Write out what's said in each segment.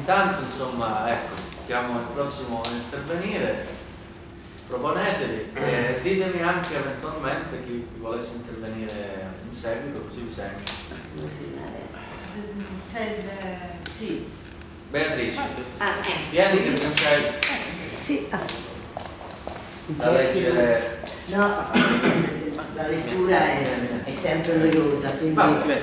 intanto insomma ecco, chiamo il prossimo a intervenire, proponetevi e ditemi anche eventualmente chi volesse intervenire in seguito, così vi sento. Sì. Beatrice, vieni che non c'hai Sì. da leggere. No, la lettura è sempre noiosa, quindi voi avete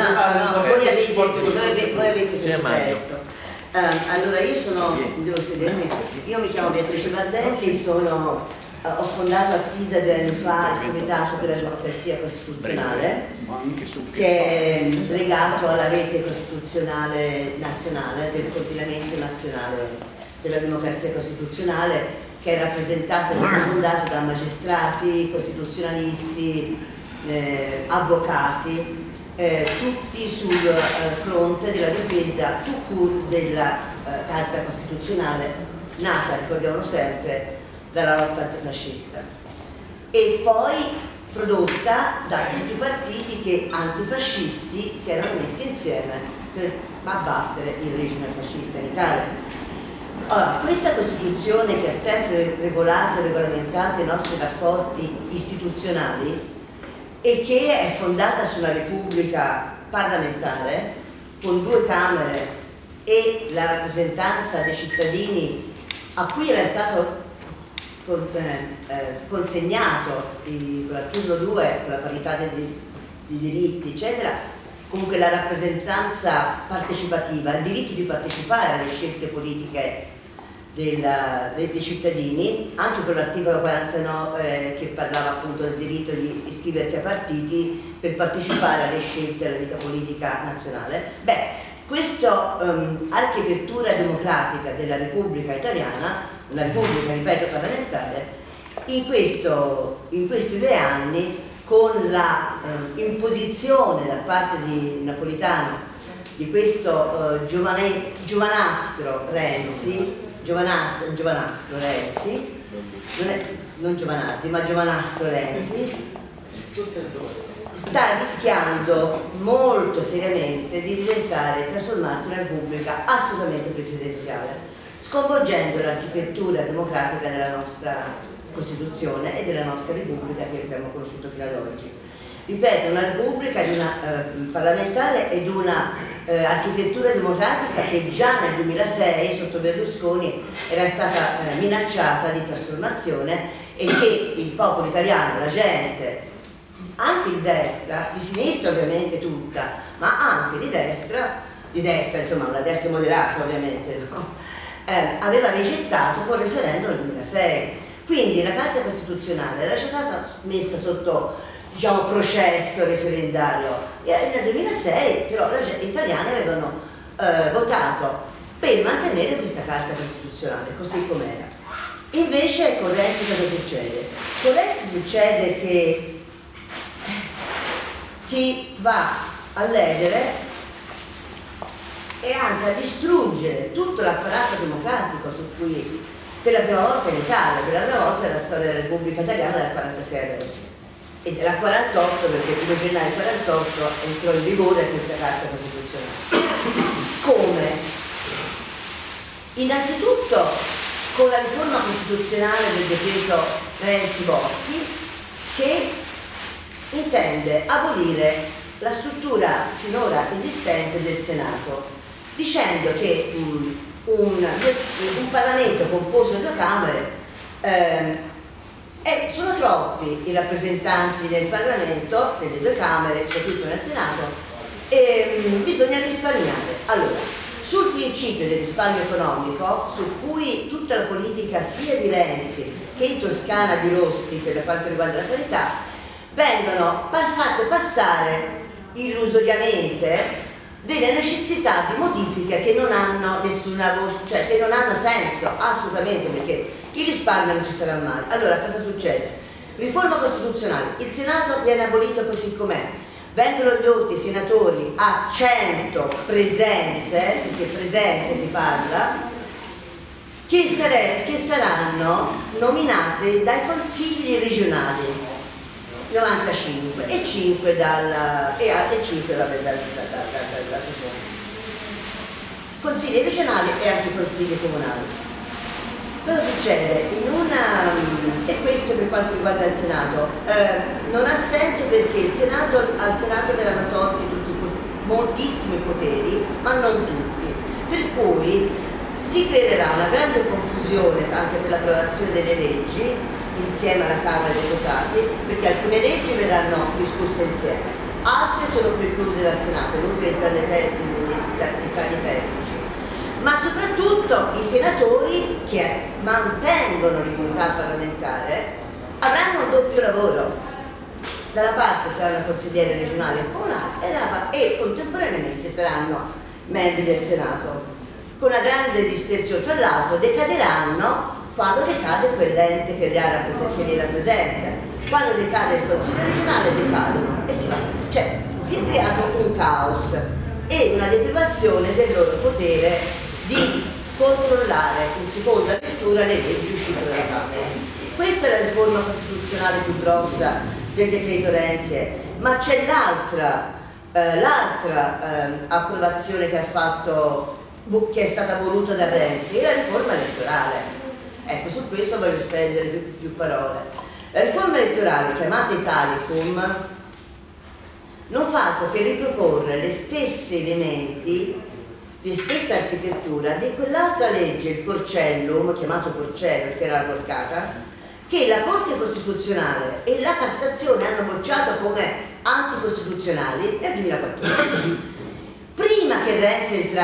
questo testo. Allora devo sedermi. Io mi chiamo Beatrice Bardelli, ho fondato a Pisa 2 anni fa il Comitato per la Democrazia Costituzionale, che è legato alla rete costituzionale nazionale, del coordinamento nazionale della democrazia costituzionale, che è rappresentato e fondato da magistrati, costituzionalisti, avvocati, tutti sul fronte della difesa tout court della Carta Costituzionale, nata, ricordiamolo sempre, dalla lotta antifascista, e poi prodotta da tutti i partiti che antifascisti si erano messi insieme per abbattere il regime fascista in Italia. Allora, questa Costituzione che ha sempre regolato e regolamentato i nostri rapporti istituzionali e che è fondata sulla Repubblica parlamentare, con 2 Camere e la rappresentanza dei cittadini a cui era stato consegnato con l'articolo 2, con la parità di diritti, eccetera, comunque la rappresentanza partecipativa, il diritto di partecipare alle scelte politiche dei cittadini, anche con l'articolo 49 che parlava appunto del diritto di iscriversi a partiti per partecipare alle scelte della vita politica nazionale. Beh, questa architettura democratica della Repubblica Italiana, una Repubblica, ripeto, parlamentare, in questi 2 anni, con la imposizione da parte di Napolitano di questo giovanastro Renzi, non Giovanardi, ma giovanastro Renzi, sta rischiando molto seriamente di diventare, trasformarsi in una repubblica assolutamente presidenziale, sconvolgendo l'architettura democratica della nostra Costituzione e della nostra Repubblica che abbiamo conosciuto fino ad oggi. Ripeto, una Repubblica parlamentare ed una architettura democratica che già nel 2006 sotto Berlusconi era stata minacciata di trasformazione e che il popolo italiano, la gente, anche di destra, di sinistra ovviamente tutta, ma anche di destra insomma una destra moderata ovviamente, no? Aveva rigettato col referendum del 2006. Quindi la Carta Costituzionale era stata messa sotto, diciamo, processo referendario e nel 2006 però gli italiani avevano votato per mantenere questa Carta Costituzionale così com'era. Invece con Renzi cosa succede? Con Renzi succede che si va a ledere e anzi a distruggere tutto l'apparato democratico su cui per la prima volta in Italia, per la prima volta nella storia della Repubblica Italiana dal 46 ad oggi. E dal 48, perché il 1 gennaio 48 entrò in vigore questa Carta Costituzionale. Come? Innanzitutto con la riforma costituzionale del decreto Renzi-Boschi, che intende abolire la struttura finora esistente del Senato, dicendo che un Parlamento composto da 2 Camere sono troppi i rappresentanti del Parlamento, delle 2 Camere, soprattutto nel Senato, e bisogna risparmiare. Allora, sul principio del risparmio economico, su cui tutta la politica sia di Renzi che in Toscana di Rossi per quanto riguarda la sanità, vengono fatte passare illusoriamente delle necessità di modifiche che non hanno cioè che non hanno senso assolutamente, perché il risparmio non ci sarà mai. Allora cosa succede? Riforma costituzionale, il Senato viene abolito così com'è, vengono ridotti i senatori a 100 presenze, perché presenze si parla, che saranno nominate dai consigli regionali, 95 e 5 dalla consigli regionali e anche consigli comunali. Cosa succede? E questo per quanto riguarda il Senato, non ha senso perché al Senato verranno tolti moltissimi poteri, ma non tutti, per cui si creerà una grande confusione anche per l'approvazione delle leggi insieme alla Camera dei Deputati, perché alcune leggi verranno discusse insieme, altre sono precluse dal Senato, inutile entrare nei dettagli tecnici. Ma soprattutto i senatori che mantengono l'immunità parlamentare avranno un doppio lavoro. Da una parte saranno consiglieri regionali e comunali e contemporaneamente saranno membri del Senato, con una grande dispersione. Fra l'altro decaderanno quando decade quell'ente che li rappresenta. Quando decade il Consiglio regionale decadono e si va. Cioè si è creato un caos e una deprivazione del loro potere di controllare in seconda lettura le leggi uscite dalla Camera. Questa è la riforma costituzionale più grossa del decreto Renzi, ma c'è l'altra approvazione che è stata voluta da Renzi, è la riforma elettorale. Ecco, su questo voglio spendere più parole. La riforma elettorale, chiamata Italicum, non fa altro che riproporre gli stessi elementi, la stessa architettura di quell'altra legge, il Porcellum, chiamato Porcello, che era la porcata, che la Corte Costituzionale e la Cassazione hanno bocciato come anticostituzionali nel 2014. Prima che Renzi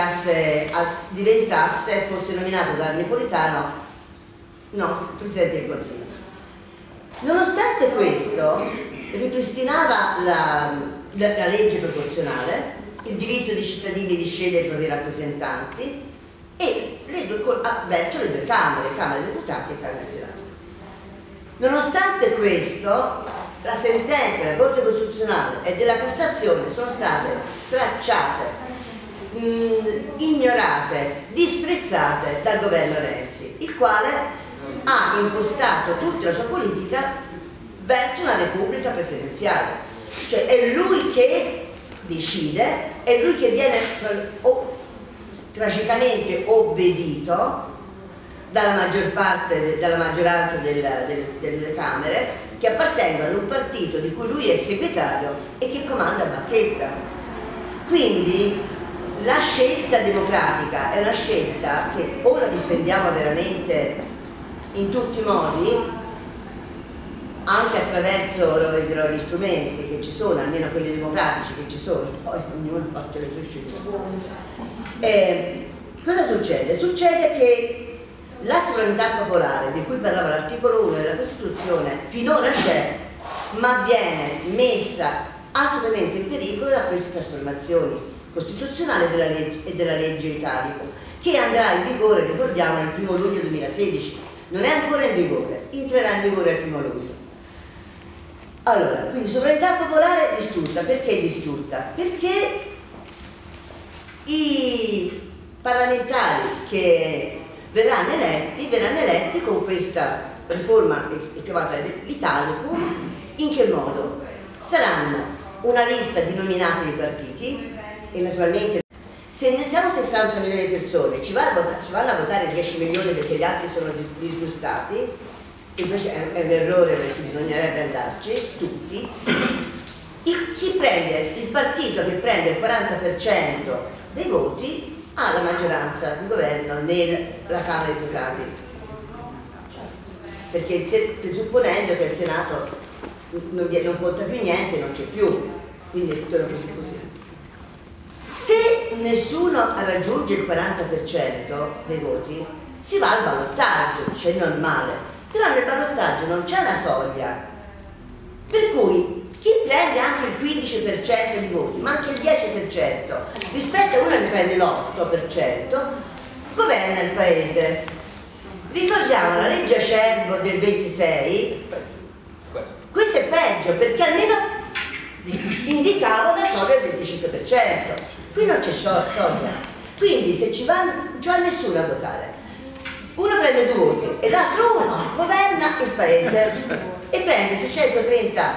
fosse nominato da Napolitano, Presidente del Consiglio. Nonostante questo, ripristinava la legge proporzionale, il diritto dei cittadini di scegliere i propri rappresentanti e verso le due Camere, Camera dei Deputati e Camera del Senato. Nonostante questo, la sentenza della Corte Costituzionale e della Cassazione sono state stracciate, ignorate, disprezzate dal governo Renzi, il quale ha impostato tutta la sua politica verso una repubblica presidenziale. Cioè è lui che decide, è lui che viene tragicamente obbedito dalla maggioranza delle Camere, che appartengono ad un partito di cui lui è segretario e che comanda a bacchetta. Quindi la scelta democratica è una scelta che o la difendiamo veramente in tutti i modi, anche attraverso gli strumenti che ci sono, almeno quelli democratici che ci sono, poi ognuno fa le sue scelte. Cosa succede? Succede che la sovranità popolare, di cui parlava l'articolo 1 della Costituzione, finora c'è, ma viene messa assolutamente in pericolo da queste trasformazioni costituzionali e della legge Italicum, che andrà in vigore, ricordiamo, il 1° luglio 2016. Non è ancora in vigore, entrerà in vigore il 1° luglio. Allora, quindi sovranità popolare distrutta. Perché distrutta? Perché i parlamentari che verranno eletti con questa riforma chiamata l'Italicum. In che modo? Saranno una lista di nominati dei partiti e naturalmente se ne siamo 60 milioni di persone, ci vanno a votare 10 milioni perché gli altri sono disgustati. Invece è un errore perché bisognerebbe andarci tutti. Il partito che prende il 40% dei voti ha la maggioranza di governo nella Camera dei Deputati, perché presupponendo che il Senato non conta più niente, non c'è più, quindi è tutto così. Se nessuno raggiunge il 40% dei voti si va al ballottaggio, cioè normale. Però nel ballottaggio non c'è una soglia, per cui chi prende anche il 15% di voti, ma anche il 10%, rispetto a uno che prende l'8%, governa il paese. Ricordiamo la legge Acerbo del 26, questo è peggio perché almeno indicava una soglia del 25%, qui non c'è soglia, quindi se ci va non c'è nessuno a votare. Uno prende 2 voti e l'altro uno governa il paese e prende 630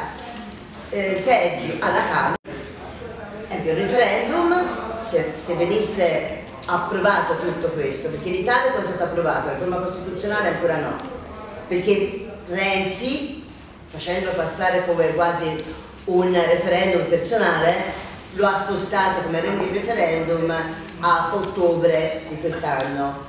seggi alla Camera. Ecco, il referendum, se venisse approvato tutto questo, perché in Italia poi è stato approvato, la riforma costituzionale ancora no, perché Renzi, facendolo passare come quasi un referendum personale, lo ha spostato come referendum a ottobre di quest'anno,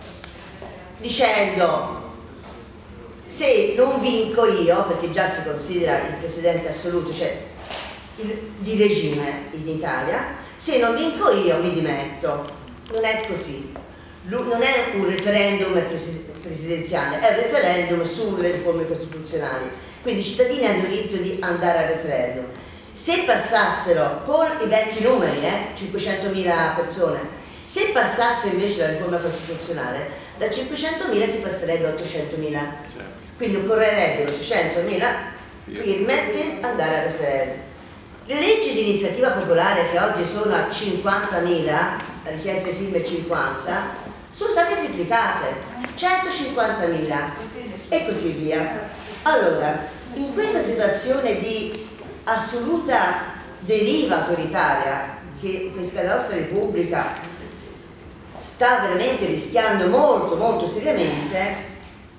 dicendo: se non vinco io, perché già si considera il presidente assoluto, cioè di regime in Italia, se non vinco io mi dimetto. Non è così, non è un referendum presidenziale, è un referendum sulle riforme costituzionali, quindi i cittadini hanno diritto di andare al referendum. Se passassero con i vecchi numeri, 500.000 persone, se passasse invece la riforma costituzionale, da 500.000 si passerebbe a 800.000, quindi occorrerebbero 600.000 firme per andare al referendum. Le leggi di iniziativa popolare, che oggi sono a 50.000, la richiesta di firme 50, sono state triplicate, 150.000 e così via. Allora, in questa situazione di assoluta deriva autoritaria che questa nostra Repubblica sta veramente rischiando molto molto seriamente,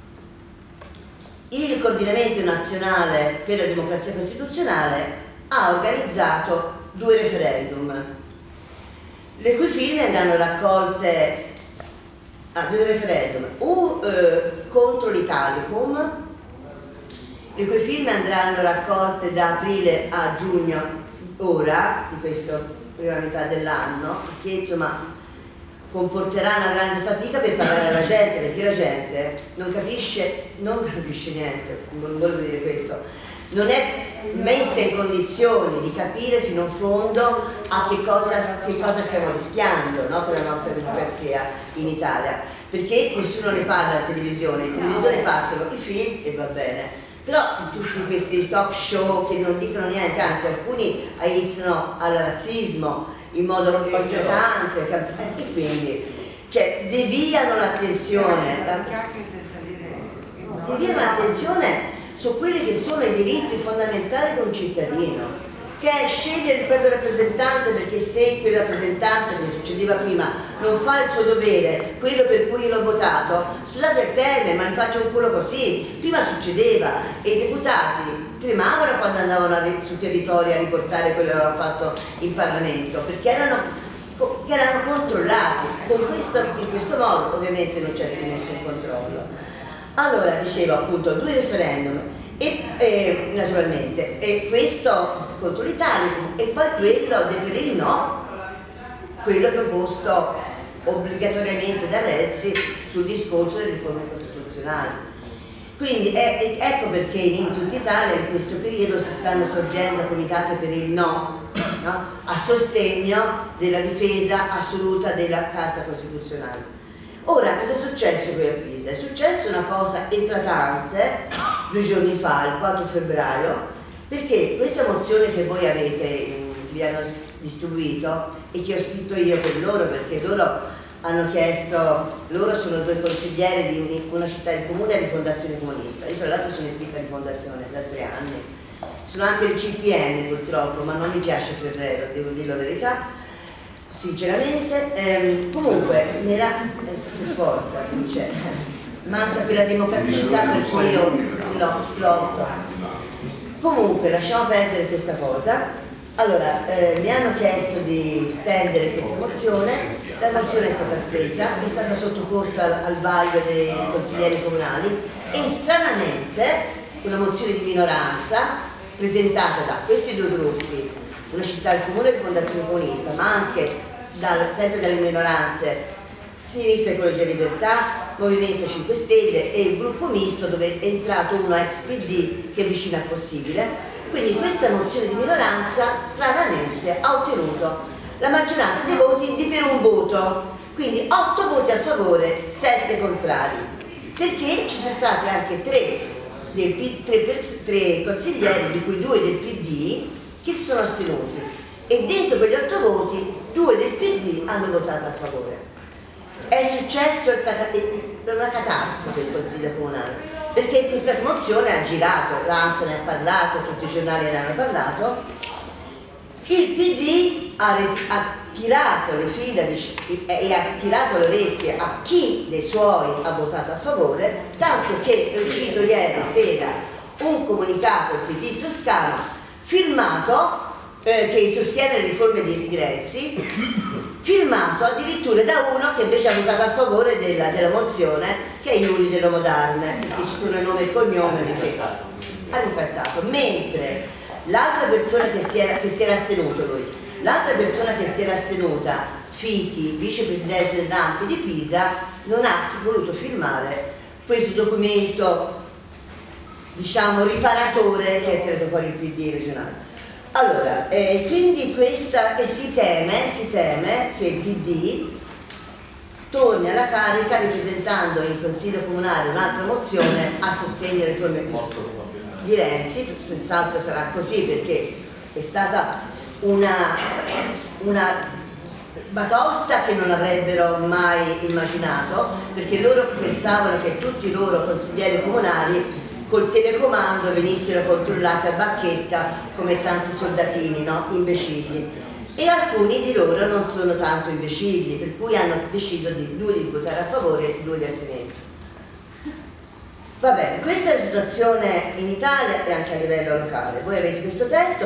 il Coordinamento Nazionale per la Democrazia Costituzionale ha organizzato 2 referendum, le cui firme andranno raccolte a 2 referendum, contro l'Italicum, le cui firme andranno raccolte da aprile a giugno ora, di questa prima metà dell'anno, che insomma comporterà una grande fatica per parlare alla gente, perché la gente non capisce niente, non volevo dire questo, non è messa in condizioni di capire fino in fondo a che cosa stiamo rischiando, no, per la nostra democrazia in Italia, perché nessuno ne parla alla televisione, in televisione passano i film e va bene, però tutti questi talk show che non dicono niente, anzi alcuni iniziano al razzismo in modo eclatante, e quindi cioè, deviano l'attenzione su quelli che sono i diritti fondamentali di un cittadino, che è scegliere il proprio rappresentante, perché se quel rappresentante, come succedeva prima, non fa il suo dovere, quello per cui l'ho votato, scusate il termine, ma ne faccio un culo così. Prima succedeva e i deputati tremavano quando andavano sul territorio a riportare quello che avevano fatto in Parlamento, perché erano controllati. In questo modo ovviamente non c'è più nessun controllo. Allora, dicevo appunto 2 referendum e naturalmente questo contro l'Italicum e poi quello per il no, quello proposto obbligatoriamente da Renzi sul discorso delle riforme costituzionali. Quindi ecco perché in tutta Italia in questo periodo si stanno sorgendo comitati per il no, a sostegno della difesa assoluta della Carta Costituzionale. Ora, cosa è successo qui a Pisa? È successa una cosa eclatante 2 giorni fa, il 4 febbraio, perché questa mozione che voi avete, che vi hanno distribuito e che ho scritto io per loro, perché loro hanno chiesto, loro sono 2 consiglieri di una città in comune e di Fondazione Comunista. Io tra l'altro sono iscritta in Fondazione da 3 anni, sono anche il CPN purtroppo, ma non mi piace Ferrero, devo dire la verità. Sinceramente, comunque, per forza, cioè, manca quella democraticità per cui io lotto. Comunque, lasciamo perdere questa cosa. Allora, mi hanno chiesto di stendere questa mozione, la mozione è stata stesa, è stata sottoposta al vaglio dei consiglieri comunali e stranamente una mozione di minoranza presentata da questi 2 gruppi, una città del comune e Fondazione Comunista, ma anche sempre dalle minoranze Sinistra Ecologia e Libertà, Movimento 5 Stelle e il gruppo misto dove è entrato uno ex PD che è vicino a possibile. Quindi questa mozione di minoranza stranamente ha ottenuto la maggioranza dei voti di per un voto, quindi 8 voti a favore, 7 contrari, perché ci sono stati anche 3 consiglieri, di cui 2 del PD, che si sono astenuti, e dentro quegli 8 voti 2 del PD hanno votato a favore. È successo una catastrofe il Consiglio Comunale, perché questa mozione ha girato, l'ANSA ne ha parlato, tutti i giornali ne hanno parlato, il PD ha tirato le fila e ha tirato le orecchie a chi dei suoi ha votato a favore, tanto che è uscito ieri sera un comunicato del PD toscano firmato che sostiene le riforme di Renzi, firmato addirittura da uno che invece ha votato a favore della mozione, che è Iuri dell'Uomo d'Arme, perché ci sono il nome e il cognome, perché ha ritrattato, mentre l'altra persona che si era astenuto lui, l'altra persona che si era astenuta, Fichi, vicepresidente dell'ANPI di Pisa, non ha voluto firmare questo documento, diciamo, riparatore che ha tirato fuori il PD regionale. Allora, quindi si teme che il PD torni alla carica ripresentando in Consiglio Comunale un'altra mozione a sostegno delle riforme di Renzi. Senz'altro sarà così, perché è stata una batosta che non avrebbero mai immaginato, perché loro pensavano che tutti i loro consiglieri comunali col telecomando venissero controllati a bacchetta come tanti soldatini, no? Imbecilli, e alcuni di loro non sono tanto imbecilli, per cui hanno deciso lui di votare a favore e lui di astenersi. Va bene, questa è la situazione in Italia e anche a livello locale. Voi avete questo testo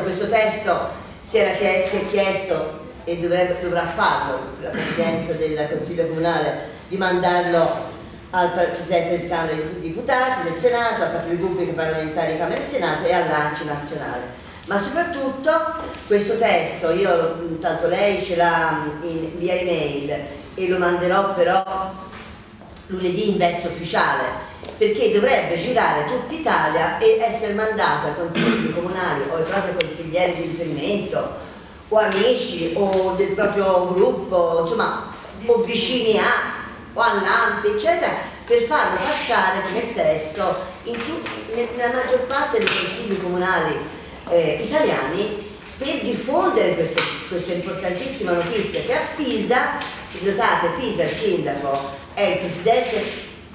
si è chiesto e dovrà farlo la Presidenza del Consiglio Comunale, di mandarlo al Presidente della Camera dei Deputati, del Senato, al Capo di Pubblica Parlamentare, Camera e Senato e all'ANCI nazionale. Ma soprattutto questo testo, io tanto lei ce l'ha via email e lo manderò però lunedì in veste ufficiale, perché dovrebbe girare tutta Italia e essere mandato ai consigli comunali o ai propri consiglieri di riferimento o amici o del proprio gruppo, insomma, o vicini a o all'ANPI, eccetera, per farlo passare come testo nella maggior parte dei consigli comunali italiani, per diffondere questa importantissima notizia che a Pisa, notate, Pisa il sindaco è il presidente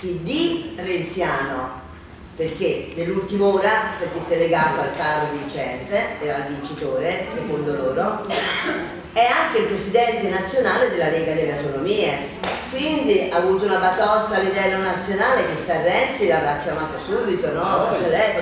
PD renziano, perché nell'ultima ora, perché si è legato al caro vincente e al vincitore, secondo loro, è anche il presidente nazionale della Lega delle Autonomie, quindi ha avuto una batosta a livello nazionale che sa Renzi l'avrà chiamato subito, no? Al telefono,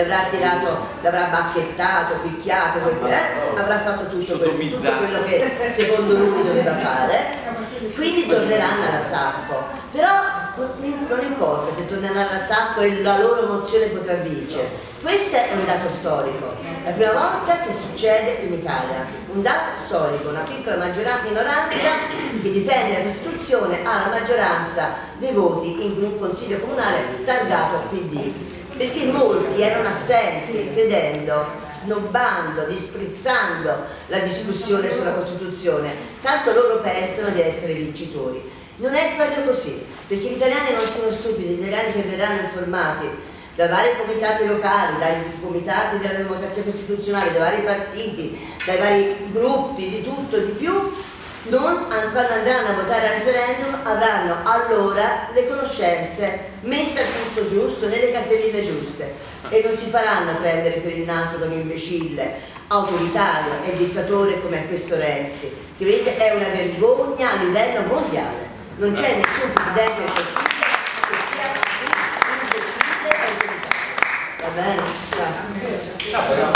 l'avrà bacchettato, picchiato, avrà fatto tutto quello che secondo lui doveva fare, quindi torneranno all'attacco. Però non importa se torneranno all'attacco e la loro mozione potrà vincere. Questo è un dato storico, la prima volta che succede in Italia, un dato storico, una piccola minoranza che difende la Costituzione ha la maggioranza dei voti in un consiglio comunale targato PD, perché molti erano assenti, credendo, snobbando, disprezzando la discussione sulla Costituzione, tanto loro pensano di essere vincitori. Non è proprio così, perché gli italiani non sono stupidi, gli italiani che verranno informati da vari comitati locali, dai comitati della democrazia costituzionale, dai vari partiti, dai vari gruppi, di tutto, di più, quando andranno a votare al referendum avranno allora le conoscenze messe al punto giusto, nelle caselline giuste, e non si faranno prendere per il naso da un imbecille autoritario e dittatore come questo Renzi, che vedete è una vergogna a livello mondiale. Non c'è nessun presidente del Consiglio che sia così imbecille e autoritario. Va bene? Grazie.